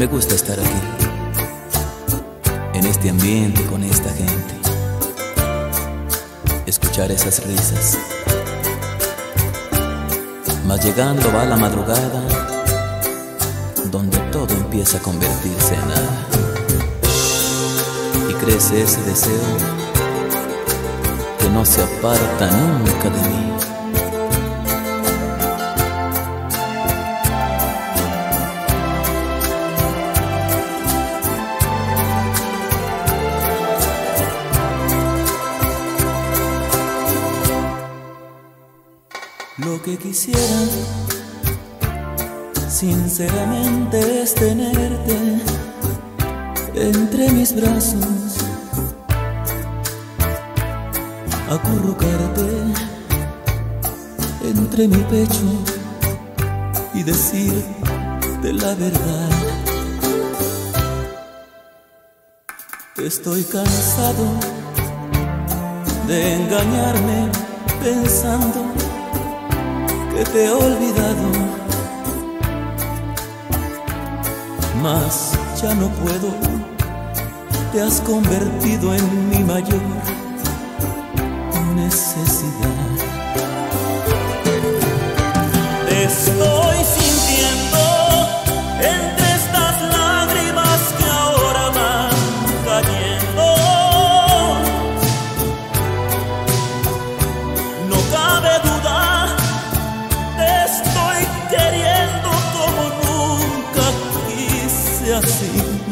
Me gusta estar aquí, en este ambiente, con esta gente, escuchar esas risas. Mas llegando va la madrugada, donde todo empieza a convertirse en nada, y crece ese deseo que no se aparta nunca de mí. Lo que quisiera, sinceramente, es tenerte entre mis brazos, acurrucarte entre mi pecho y decirte la verdad. Estoy cansado de engañarme pensando que te he olvidado, mas ya no puedo, te has convertido en mi mayor necesidad. Te estoy sintiendo entre estas lágrimas que ahora van cayendo. No cabe duda, estoy queriendo como nunca quise así.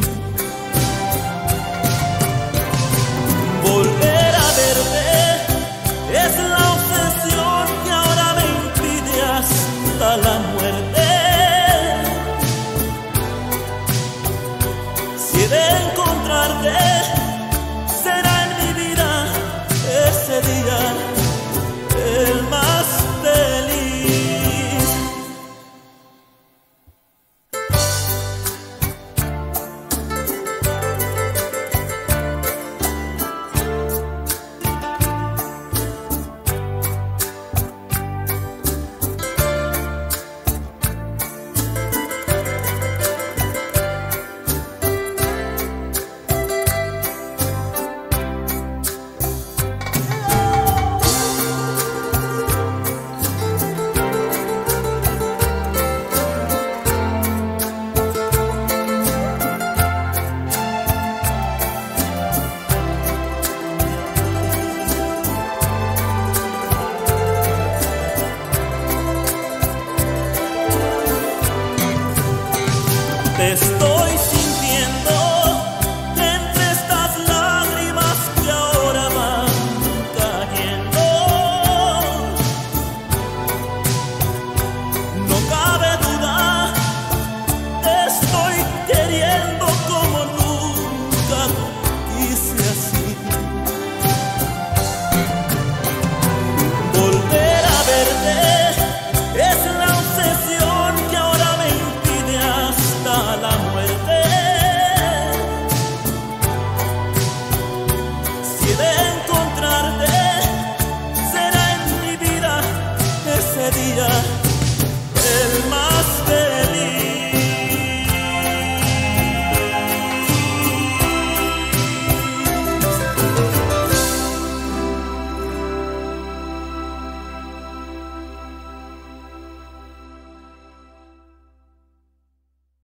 Volver a verte es la obsesión que ahora me impide hasta la muerte. Si he de encontrarte, será en mi vida ese día el más feliz. Te estoy